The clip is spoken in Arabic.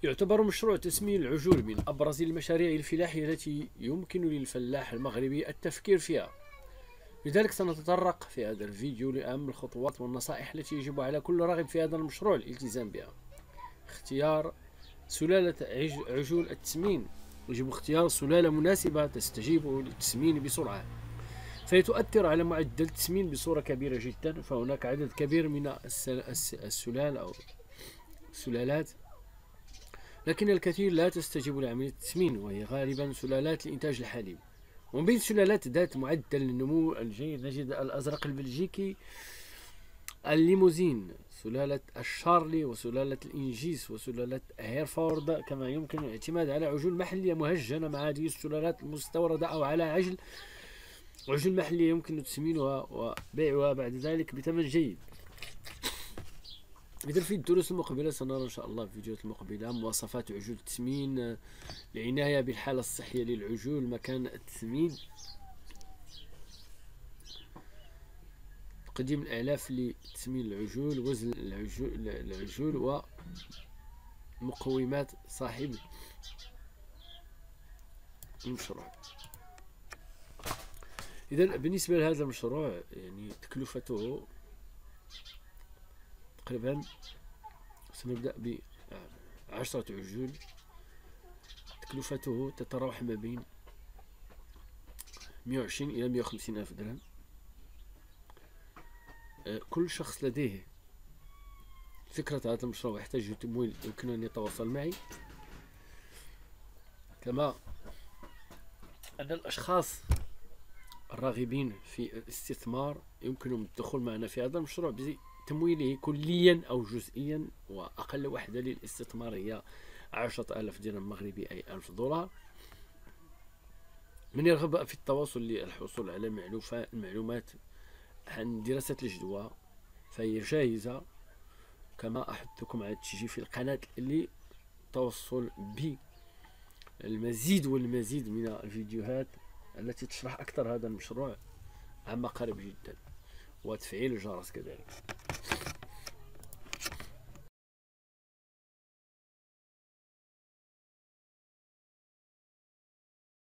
يعتبر مشروع تسمين العجول من أبرز المشاريع الفلاحية التي يمكن للفلاح المغربي التفكير فيها. لذلك سنتطرق في هذا الفيديو لأهم الخطوات والنصائح التي يجب على كل راغب في هذا المشروع الالتزام بها. اختيار سلالة عجول التسمين. يجب اختيار سلالة مناسبة تستجيب للتسمين بسرعة، فهي تؤثر على معدل التسمين بصورة كبيرة جدا. فهناك عدد كبير من السلال أو السلالات، لكن الكثير لا تستجيب لعملية التسمين، وهي غالبا سلالات لإنتاج الحليب. ومن بين السلالات ذات معدل النمو الجيد نجد الأزرق البلجيكي، الليموزين، سلالة الشارلي، وسلالة الإنجيس، وسلالة هيرفورد. كما يمكن الاعتماد على عجول محلية مهجنة مع هذه السلالات المستوردة، أو على عجل محلية يمكن تسمينها وبيعها بعد ذلك بثمن جيد. إذا في الدروس المقبلة سنرى إن شاء الله في الفيديوهات المقبلة مواصفات عجول التسمين، العناية بالحالة الصحية للعجول، مكان التسمين، تقديم الأعلاف لتسمين العجول، وزن العجول ومقومات صاحب المشروع. إذا بالنسبة لهذا المشروع يعني تكلفته تقريبا، سنبدأ ب10 عجول. تكلفته تتراوح ما بين 120 إلى 150 ألف درهم. كل شخص لديه فكرة هذا المشروع ويحتاج تمويل يمكن أن يتواصل معي، كما أن الأشخاص الراغبين في الاستثمار يمكنهم الدخول معنا في هذا المشروع بتمويله كليا أو جزئيا، وأقل وحدة للاستثمار هي 10,000 درهم مغربي، أي 1000 دولار. من يرغب في التواصل للحصول على المعلومات عن دراسة الجدوى فهي جاهزة، كما أحثكم على التشجيع في القناة للتوصل بالمزيد والمزيد من الفيديوهات التي تشرح أكثر هذا المشروع عما قريب جدا، وتفعيل الجرس كذلك.